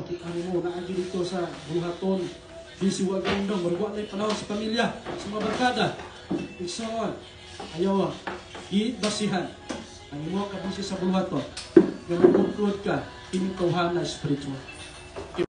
ano mo, naagi dito sa buhaton. Bisiwag ang dong, marugwa na yung panahon sa pamilya, sa mga barkada. Igsoon, ayaw, basihan. Ang imo kabisi sa buhaton. Ganun ka, pinitawhan na spiritual.